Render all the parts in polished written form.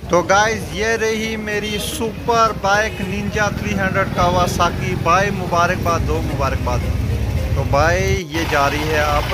तो गाइज ये रही मेरी सुपर बाइक निंजा 300 कावासाकी। भाई मुबारकबाद दो, मुबारकबाद। तो भाई ये जा रही है अब।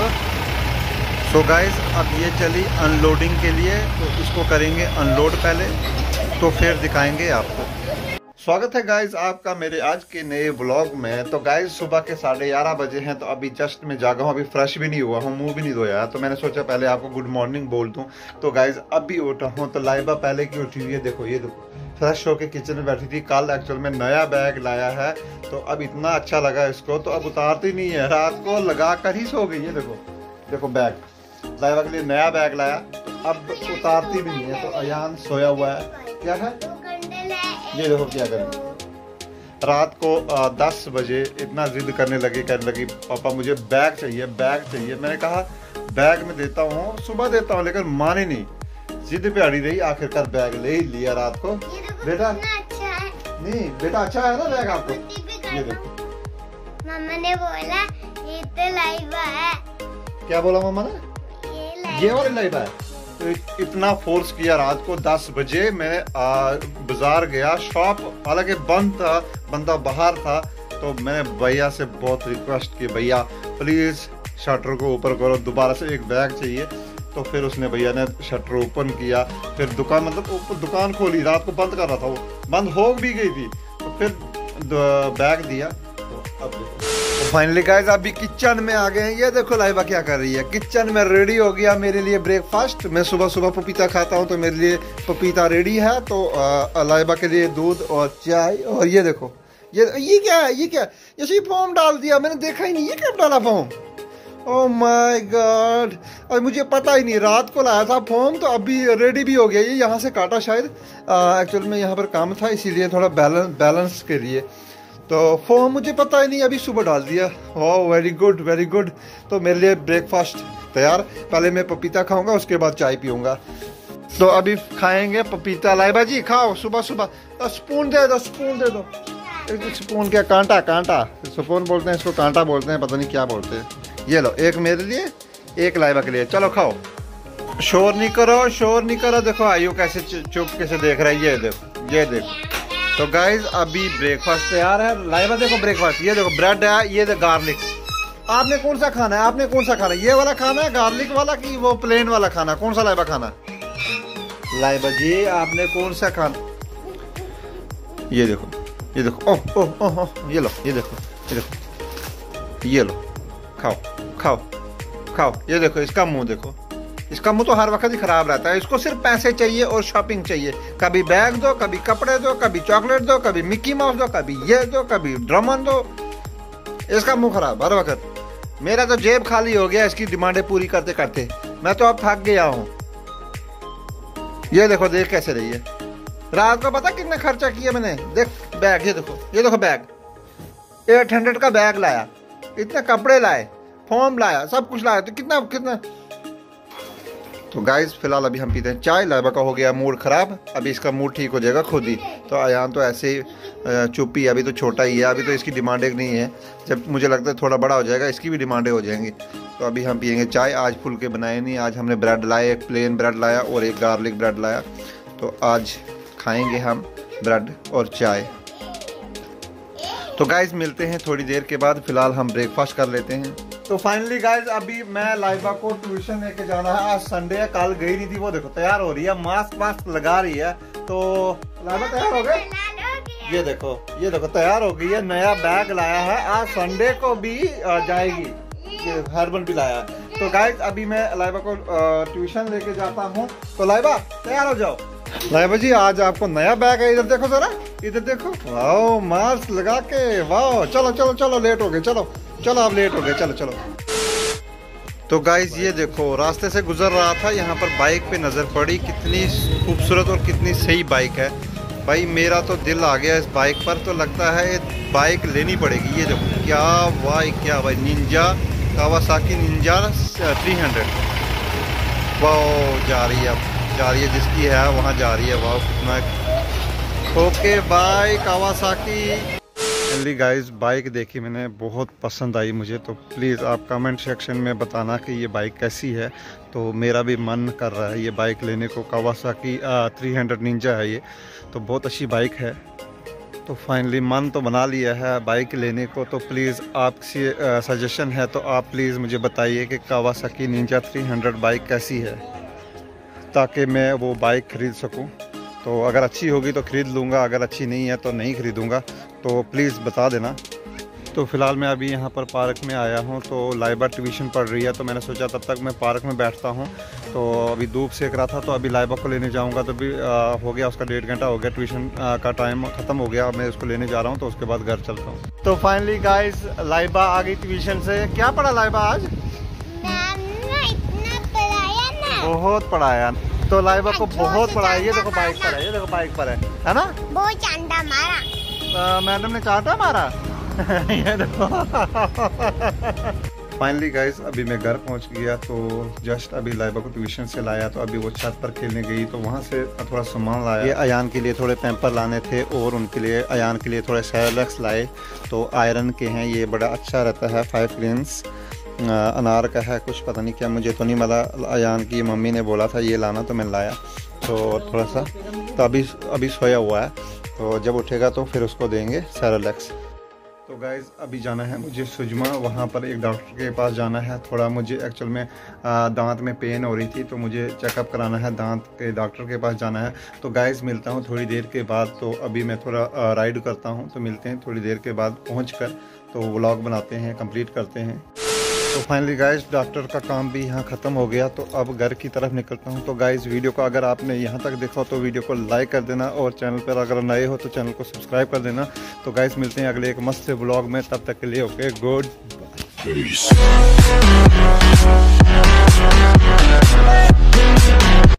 सो गाइज अब ये चली अनलोडिंग के लिए, तो इसको करेंगे अनलोड पहले, तो फिर दिखाएंगे आपको। स्वागत है गाइज आपका मेरे आज के नए व्लॉग में। तो गाइज सुबह के 11:30 बजे हैं, तो अभी जस्ट मैं जागा हूँ, अभी फ्रेश भी नहीं हुआ हूँ, मुंह भी नहीं धोया है। तो मैंने सोचा पहले आपको गुड मॉर्निंग बोल दूँ। तो गाइज अभी उठा हूँ, तो लाइबा पहले की उठी हुई है। देखो ये देखो, फ्रेश होके किचन में बैठी थी। कल एक्चुअल में नया बैग लाया है, तो अब इतना अच्छा लगा इसको, तो अब उतारती नहीं है, रात को लगा कर ही सो गई है। देखो देखो बैग लाइबा के लिए नया बैग लाया, तो अब उतारती भी नहीं है। तो अयान सोया हुआ है। क्या है ये देखो क्या करें। रात को 10 बजे इतना जिद करने लगी, पापा मुझे बैग चाहिए, बैग चाहिए। मैंने कहा बैग में देता हूँ, सुबह देता हूँ, लेकिन मानी नहीं, जिद पे अड़ी रही। आखिरकार बैग ले ही लिया रात को। बेटा अच्छा है। नहीं बेटा अच्छा है ना बैग आपको। ये देखो मम्मा ने बोला ये तो लाइबा है। क्या बोला मम्मा ने? ये वाली लाइबा है। तो इतना फोर्स किया। रात को 10 बजे मैं बाजार गया, शॉप हालांकि बंद था, बंदा बाहर था। तो मैंने भैया से बहुत रिक्वेस्ट की, भैया प्लीज शटर को ऊपर करो, दोबारा से एक बैग चाहिए। तो फिर उसने भैया ने शटर ओपन किया, फिर दुकान मतलब दुकान खोली। रात को बंद कर रहा था, वो बंद हो भी गई थी, तो फिर बैग दिया। तो अब फाइनली गाइस अभी किचन में आ गए हैं। ये देखो लाइबा क्या कर रही है, किचन में रेडी हो गया मेरे लिए ब्रेकफास्ट। मैं सुबह सुबह पपीता खाता हूँ, तो मेरे लिए पपीता रेडी है। तो लाइबा के लिए दूध और चाय। और ये देखो ये क्या है, ये क्या ये फोम डाल दिया, मैंने देखा ही नहीं, ये कब डाला फोम? ओह माय गॉड, और मुझे पता ही नहीं, रात को लाया था फोम, तो अभी रेडी भी हो गया। ये यहाँ से काटा शायद, एक्चुअल में यहाँ पर काम था, इसीलिए थोड़ा बैलेंस के लिए। तो फोम मुझे पता ही नहीं, अभी सुबह डाल दिया। Oh very good very good. तो मेरे लिए ब्रेकफास्ट तैयार। पहले मैं पपीता खाऊंगा, उसके बाद चाय पीऊंगा। तो अभी खाएंगे पपीता। लाइबा जी खाओ, सुबह सुबह। स्पून दे दो, स्पून दे दो। स्पून क्या, कांटा, कांटा स्पून बोलते हैं इसको, कांटा बोलते हैं, पता नहीं क्या बोलते हैं। ये लो, एक मेरे लिए, एक लाइबा के लिए। चलो खाओ, शोर नहीं करो, शोर नहीं करो। देखो आयु कैसे चुप कैसे देख रहा है। ये देखो, ये देखो। तो गाइज अभी ब्रेकफास्ट तैयार है। लाइबा देखो ब्रेकफास्ट, ये देखो ब्रेड है, ये देखो गार्लिक। आपने कौन सा खाना है, आपने कौन सा खाना है? ये वाला खाना है गार्लिक वाला कि वो प्लेन वाला खाना? कौन सा लाइबा खाना? लाइबा जी आपने कौन सा खाना? ये देखो, ये देखो, ओह ओह ओह ओह, ये लो, ये देखो, ये देखो, ये लो, खाओ खाओ खाओ। ये देखो इसका मुंह देखो, इसका मुंह तो हर वक्त ही खराब रहता है। इसको सिर्फ पैसे चाहिए और शॉपिंग चाहिए। कभी बैग दो, कभी कपड़े दो, कभी चॉकलेट दो, कभी मिक्की माउस दो, कभी ये दो, कभी ड्रमन दो। इसका मुंह खराब हर वक्त। मेरा तो जेब खाली हो गया इसकी डिमांडें पूरी करते करते। मैं तो अब थक गया हूँ। ये देखो, देख कैसे रही है। रात को पता कितना खर्चा किया मैंने। देख बैग, ये देखो, ये देखो बैग 800 का बैग लाया, इतने कपड़े लाए, फोम लाया, सब कुछ लाया, तो कितना कितना। तो गाइज फिलहाल अभी हम पीते हैं चाय। लाइबा का हो गया मूड खराब, अभी इसका मूड ठीक हो जाएगा खुद ही। तो अयान तो ऐसे ही चुप ही, अभी तो छोटा ही है, अभी तो इसकी डिमांडें नहीं है। जब मुझे लगता है थोड़ा बड़ा हो जाएगा, इसकी भी डिमांडें हो जाएंगी। तो अभी हम पियेंगे चाय। आज फुलके बनाए नहीं, आज हमने ब्रेड लाए, एक प्लेन ब्रेड लाया और एक गार्लिक ब्रेड लाया। तो आज खाएंगे हम ब्रेड और चाय। तो गाइज मिलते हैं थोड़ी देर के बाद, फिलहाल हम ब्रेकफास्ट कर लेते हैं। तो फाइनली गाइज अभी मैं लाइबा को ट्यूशन लेके जाना है। आज संडे है, कल गई नहीं थी। वो देखो तैयार हो रही है, मास्क वास्क लगा रही है। तो लाइबा तैयार हो गए, ये देखो, ये देखो तैयार हो गई है। नया बैग लाया है, आज संडे को भी जाएगी। ये हर्बल भी लाया है। तो गाइज अभी मैं लाइबा को ट्यूशन लेके जाता हूँ। तो लाइबा तैयार हो जाओ। लाइबा जी आज आपको नया बैग है, इधर देखो जरा, इधर देखो। वाओ मास्क लगा के, वाओ। चलो चलो चलो, लेट हो गए, चलो चलो आप लेट हो गए, चलो चलो। तो गाइज ये देखो, रास्ते से गुजर रहा था, यहाँ पर बाइक पे नज़र पड़ी। कितनी खूबसूरत और कितनी सही बाइक है भाई। मेरा तो दिल आ गया इस बाइक पर। तो लगता है ये बाइक लेनी पड़ेगी। ये देखो क्या बाइक, क्या भाई, निंजा कावासाकी निंजा 300। वाह जा रही है, अब जा रही है, जिसकी है वहाँ जा रही है। वाह कितना। Okay bye Kawasaki finally guys bike देखी मैंने, बहुत पसंद आई मुझे। तो प्लीज़ आप कमेंट सेक्शन में बताना कि ये बाइक कैसी है। तो मेरा भी मन कर रहा है ये बाइक लेने को। कावासाकी 300 निंजा है ये, तो बहुत अच्छी बाइक है। तो फाइनली मन तो बना लिया है बाइक लेने को। तो प्लीज़ आपसे सजेशन है तो आप प्लीज़ मुझे बताइए कि कावासाकी निंजा 300 बाइक कैसी है, ताकि मैं वो बाइक ख़रीद सकूं। तो अगर अच्छी होगी तो ख़रीद लूँगा, अगर अच्छी नहीं है तो नहीं ख़रीदूँगा। तो प्लीज़ बता देना। तो फ़िलहाल मैं अभी यहाँ पर पार्क में आया हूँ। तो लाइबा ट्यूशन पढ़ रही है, तो मैंने सोचा तब तक मैं पार्क में बैठता हूँ। तो अभी धूप सेक रहा था, तो अभी लाइबा को लेने जाऊँगा। तो अभी हो गया उसका 1.5 घंटा हो गया, ट्यूशन का टाइम ख़त्म हो गया। मैं उसको लेने जा रहा हूँ, तो उसके बाद घर चलता हूँ। तो फाइनली गाइस लाइबा आ गई ट्यूशन से। क्या पढ़ा लाइबा आज? इतना पढ़ाया ना, बहुत पढ़ाया। तो लाइबा को बहुत पढ़ाया। ये देखो बाइक पर है, ये देखो बाइक पर है ना? बहुत चांटा मारा। मैडम ने चाटा मारा। ये देखो। फाइनली गाइस अभी मैं घर पहुंच गया। तो जस्ट अभी लाइबा को ट्यूशन से लाया, तो अभी वो छत पर खेलने गई, तो वहां से थोड़ा सामान लाया। ये अयान के लिए थोड़े पैम्पर लाने थे, और उनके लिए अयान के लिए थोड़े सेरेलैक्स लाए। तो आयरन के हैं, ये बड़ा अच्छा रहता है। 5 ग्रेन्स अनार का है, कुछ पता नहीं क्या, मुझे तो नहीं पता। अयान की मम्मी ने बोला था ये लाना, तो मैं लाया। तो थोड़ा सा तो अभी सोया हुआ है, तो जब उठेगा तो फिर उसको देंगे सेरेलैक्स। तो गाइज़ अभी जाना है मुझे सुजमा, वहाँ पर एक डॉक्टर के पास जाना है। थोड़ा मुझे एक्चुअल में दांत में पेन हो रही थी, तो मुझे चेकअप कराना है, दांत के डॉक्टर के पास जाना है। तो गाइज़ मिलता हूँ थोड़ी देर के बाद। तो अभी मैं थोड़ा राइड करता हूँ, तो मिलते हैं थोड़ी देर के बाद पहुँचकर। तो व्लॉग बनाते हैं, कंप्लीट करते हैं। तो फाइनली गाइस डॉक्टर का काम भी यहाँ ख़त्म हो गया, तो अब घर की तरफ निकलता हूँ। तो गाइस वीडियो को अगर आपने यहाँ तक देखा तो वीडियो को लाइक कर देना, और चैनल पर अगर नए हो तो चैनल को सब्सक्राइब कर देना। तो गाइस मिलते हैं अगले एक मस्त से व्लॉग में, तब तक के लिए ओके गुड बाय।